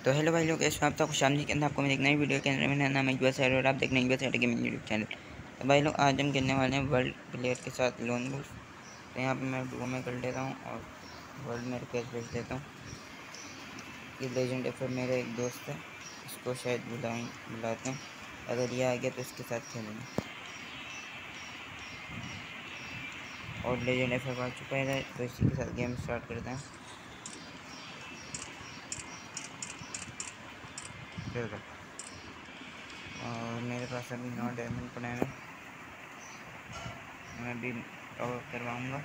तो हेलो भाई लोग, इस वक्त आपको शामली के अंदर आपको मेरे एक नई वीडियो के अंदर मेरा नाम है यूएस और आप देख रहे हैं यूएस गेमिंग यूट्यूब चैनल। तो भाई लोग, आज हम खेलने वाले हैं वर्ल्ड प्लेयर के साथ लोन वुल्फ। तो यहाँ पे मैं डुओ में कर लेता हूँ और वर्ल्ड में रिक्वेस्ट भेज देता हूँ। ये लेजेंड एफर मेरा एक दोस्त है, इसको शायद बुलाते हैं। अगर ये आ गया तो इसके साथ खेलेंगे। और लेजेंड एफर आ चुका है तो इसी के साथ गेम स्टार्ट करते हैं। चलो, और मेरे पास अभी 9 डायमंड पड़े हैं, मैं भी कवर करवाऊँगा।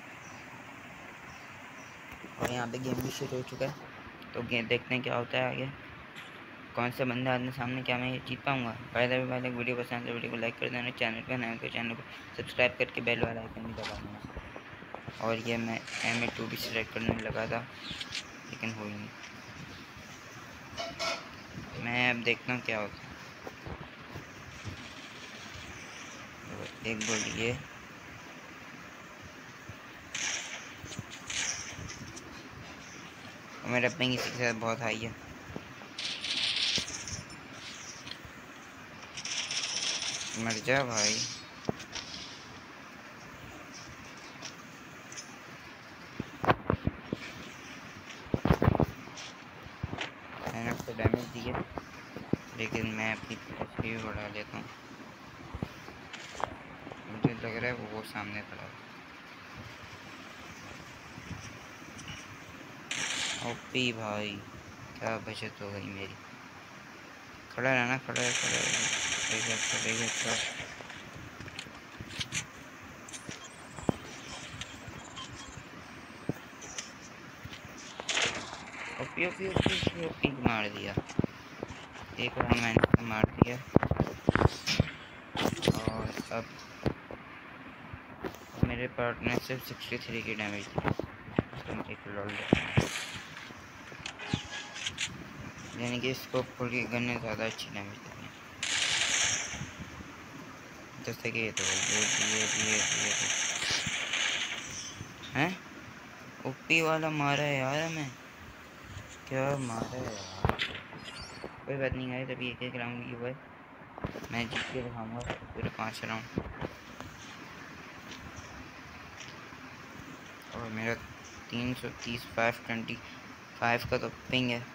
और यहाँ पे गेम भी शुरू हो चुका है, तो गेम देखते हैं क्या होता है आगे, कौन सा बंदा आने सामने, क्या मैं ये जीत पाऊँगा। पहले भी पहले वीडियो पसंद है वीडियो को लाइक कर देना, चैनल पर नए तो चैनल को सब्सक्राइब करके बेल वाला आइकन भी दबा देना। और ये मैं MA2 भी सिलेक्ट करने लगा था लेकिन हो ही नहीं। मैं अब देखता हूँ क्या होता है। तो एक बोल ये मेरा पिंग इसी के साथ बहुत हाई है। मर जा भाई। मैंने उसको डैमेज दिया लेकिन मैं अपनी HP भी बढ़ा लेता हूँ। मुझे लग रहा है वो सामने खड़ा है। ओपी भाई, क्या बचत हो गई मेरी। खड़ा रहना, खड़ा है। ओपी मार दिया। एक राउंड मैंने मार दिया और अब मेरे पार्टनर सिर्फ 63 की डैमेज दी। यानी कि इसको फुल की गन ने ज़्यादा अच्छी डैमेज दी है, जैसे कि ये तो हैं। ओपी वाला मारा है यार, हमें क्या मारा है यार। कोई बात नहीं है, तभी एक राउंड ही हुआ है, मैं जीत के दिखाऊंगा पूरे 5 राउंड। और मेरा 330 525 का तो पिंग है।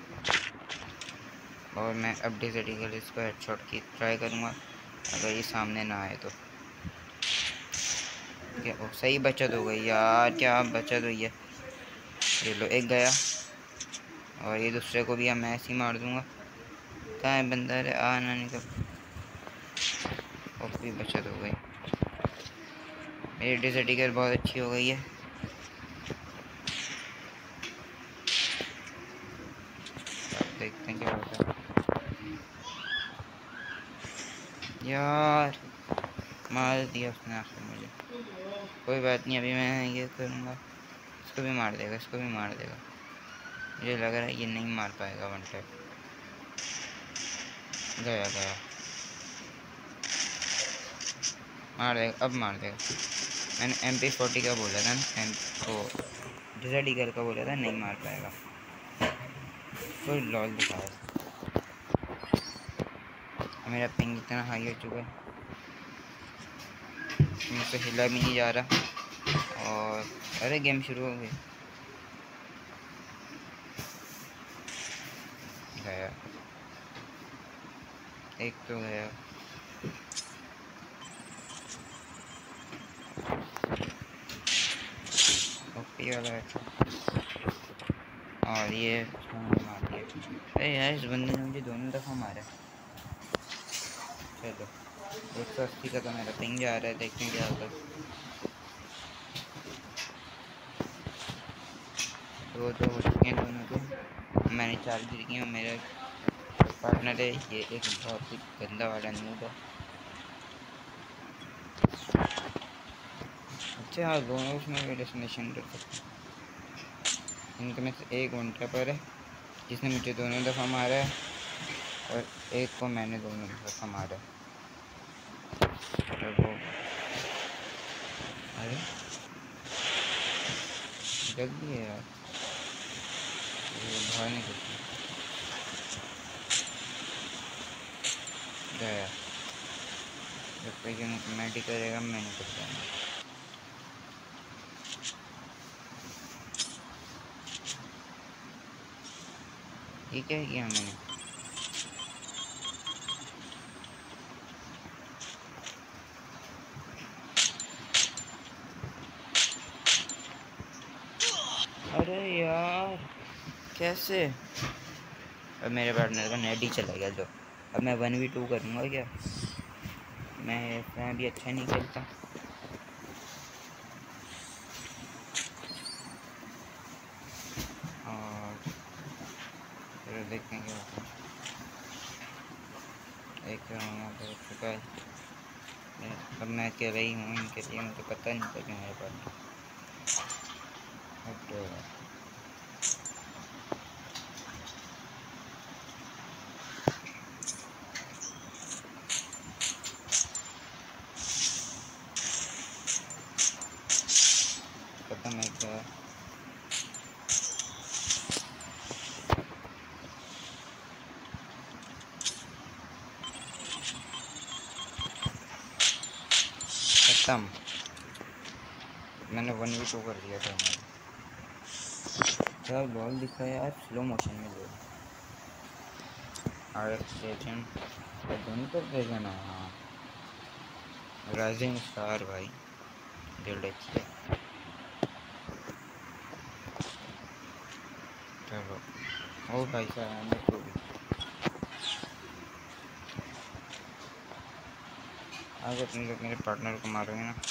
और मैं अब डिजर्टिकल इसको हेडशॉट की ट्राई करूँगा, अगर ये सामने ना आए तो। क्या सही बचत हो गई यार, क्या बचत हुई है। ये लो, एक गया और ये दूसरे को भी मैं ऐसे ही मार दूँगा। कहाँ है बंदा, अरे आना निकल। और भी बचत हो गई, मेरी डिजर्टिकल बहुत अच्छी हो गई है। देखते हैं क्या होता है। यार मार दिया उसने आखिर मुझे। कोई बात नहीं, अभी मैं ये करूँगा, इसको भी मार देगा, इसको भी मार देगा। मुझे लग रहा है ये नहीं मार पाएगा वन टैप। गया मार देगा, अब मार देगा। मैंने MP40 का बोला था ना, डिजर्ट ईगल का बोला था, नहीं मार पाएगा। कोई लॉल दिखाया। मेरा पिंग इतना हाई हो चुका है, मुझसे हिला भी नहीं जा रहा। और अरे गेम शुरू हो गई। गया, एक तो गया। ओपी वाला है और ये मार दिया। अरे यार, इस बंदे ने मुझे दोनों दफ़ा मारा। चलो, 180 का तो मेरा पिंग जा रहा है, देखते हैं क्या होगा। दो हो चुके हैं दोनों के, मैंने 4 गिर की। मेरा पार्टनर है ये एक बहुत ही गंदा वाला नूब है। अच्छा हाँ, दोनों उसमें भी डेस्टिनेशन कर सकते हैं। इनके में से एक वन टैपर है जिसने मुझे दोनों दफ़ा मारा है और एक को मैंने दोनों दफ़ा मारा है। वो अरे जल्दी है यार, बाहर नहीं करती। गया। जब तक मैडी करेगा मैं नहीं कर पाऊँगा। ये क्या किया मैंने? अरे यार कैसे? अब मेरे पार्टनर का नेट ही चला गया। जो अब मैं 1v2 करूँगा क्या? मैं इतना भी अच्छा नहीं खेलता। और फिर देखते हैं क्या होता है। एक यहाँ पर चुका है। अब मैं अकेला ही हूँ इनके लिए, मुझे पता नहीं था कि मेरे पास पता नहीं क्या खत्म। मैंने 1v2 कर दिया था। क्या बॉल दिखा यार, स्लो मोशन में जो दोनों पर भेजा ना। हाँ राइजिंग स्टार भाई दिल अच्छे। चलो ओ भाई साहब मेरे को भी अगर तुम लोग मेरे पार्टनर को मारोगे ना।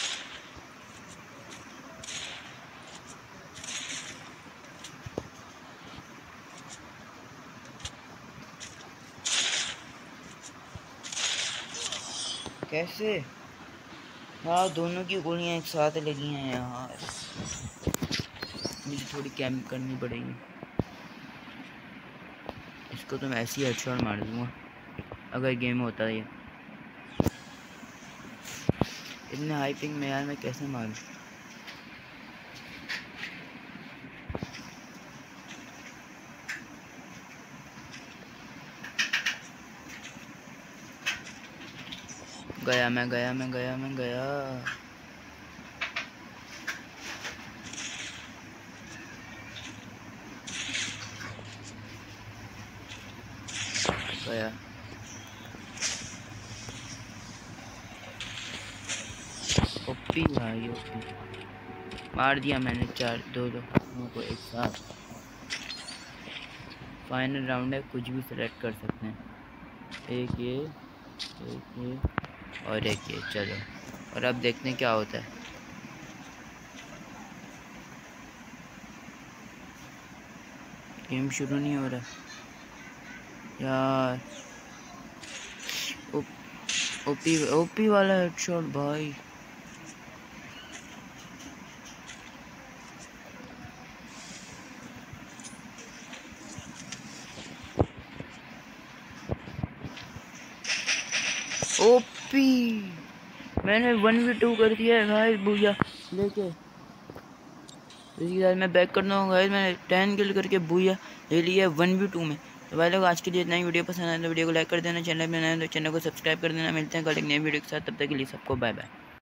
कैसे? हाँ दोनों की गोलियां एक साथ लगी हैं यार। मुझे थोड़ी कैम्प करनी पड़ेगी। इसको तो मैं ऐसी हेडशॉट मार दूंगा अगर गेम होता है। इतने हाई पिंग में यार मैं कैसे मारूं? गया मैं गया। ओपी भाई ओपी मार दिया मैंने। दो को एक साथ। फाइनल राउंड है, कुछ भी सिलेक्ट कर सकते हैं। एक ये और एक ये। चलो और अब देखते हैं क्या होता है। गेम शुरू नहीं हो रहा यार। ओपी वाला हेडशॉट भाई। ओपी मैंने 1v2 कर दिया है भाई बुया लेके। इसके साथ मैं बैक करना हूँ गाइस। मैंने 10 किल करके बुया ले लिया 1v2 में। तो भाई लोग आज के लिए इतना ही। वीडियो पसंद आए तो वीडियो को लाइक कर देना, चैनल में नए तो चैनल को सब्सक्राइब कर देना। मिलते हैं कल एक नई वीडियो के साथ, तब तक के लिए सबको बाय बाय।